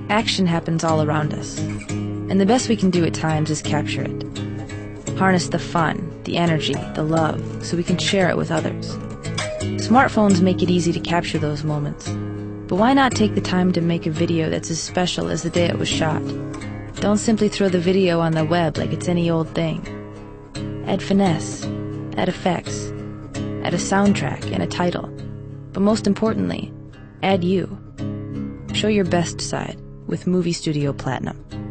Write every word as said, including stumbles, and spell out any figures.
Action happens all around us, and the best we can do at times is capture it. Harness the fun, the energy, the love, so we can share it with others. Smartphones make it easy to capture those moments, but why not take the time to make a video that's as special as the day it was shot? Don't simply throw the video on the web like it's any old thing. Add finesse, add effects, add a soundtrack and a title, but most importantly, add you. Show your best side with Movie Studio Platinum.